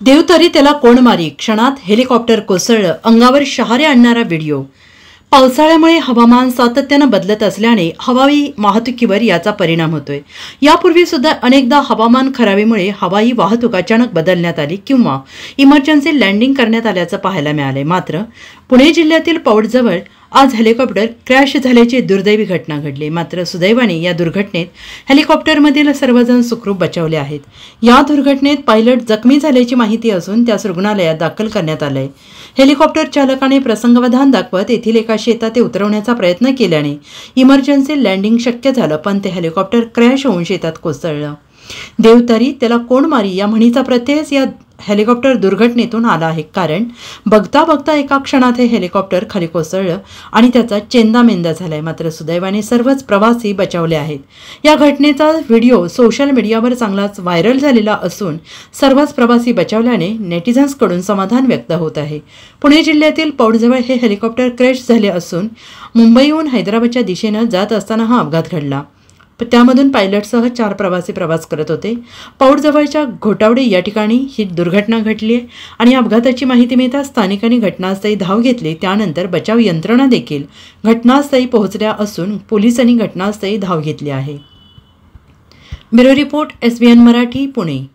देवतरी त्याला कोण मारी, क्षणात हेलिकॉप्टर कोसळलं, अंगावर शहारे आणणारा व्हिडिओ। पावसाळ्यामुळे हवामान सातत्याने बदलत असल्याने हवाई वाहतुकीवर याचा परिणाम होतोय। यापूर्वी सुद्धा अनेकदा हवामान खराबीमुळे हवाई वाहतूक अचानक बदलण्यात आली किंवा इमर्जन्सी लँडिंग करण्यात आल्याचं पाहायला मिळाले। मात्र पुणे जिल्ह्यातील पौडजवळ आज हेलिकॉप्टर क्रॅश झाल्याची दुर्दैवी घटना घडली। मात्र सुदैवाने या दुर्घटनेत हेलिकॉप्टरमधील सर्वजण सुखरूप बचावले आहेत। या दुर्घटनेत पायलट जखमी झाल्याची माहिती असून त्यास रुग्णालयात दाखल करण्यात आले। हेलिकॉप्टर चालकाने प्रसंगावधान दाखवत येथील एका शेतात ते उतरवण्याचा प्रयत्न केल्याने इमर्जन्सी लँडिंग शक्य झालं, पण ते हेलिकॉप्टर क्रॅश होऊन शेतात कोसळलं। देवतरी त्याला कोण मारी या म्हणीचा प्रत्ययच या हेलिकॉप्टर दुर्घटनेतून आला आहे। कारण बघता बघता एका क्षणात हे हेलिकॉप्टर खाली कोसळलं आणि त्याचा चेंदामेंदा झालाय। मात्र सुदैवाने सर्वच प्रवासी बचावले आहेत। या घटनेचा व्हिडिओ सोशल मीडियावर चांगलाच व्हायरल झालेला असून सर्वच प्रवासी बचावल्याने नेटिझन्सकडून समाधान व्यक्त होत आहे। पुणे जिल्ह्यातील पौडजवळ हे हेलिकॉप्टर क्रॅश झाले असून मुंबईहून हैदराबादच्या दिशेने जात असताना हा अपघात घडला। त्यामधून पायलटसह 4 प्रवासी प्रवास करत होते। पौडजवळच्या घोटावडे या ठिकाणी ही दुर्घटना घडली आहे आणि अपघाताची माहिती मिळताच स्थानिकांनी घटनास्थळी धाव घेतली। त्यानंतर बचाव यंत्रणा देखील घटनास्थळी पोहोचल्या असून पोलिसांनी घटनास्थळी धाव घेतली आहे। Bureau report SBN Marathi, Pune.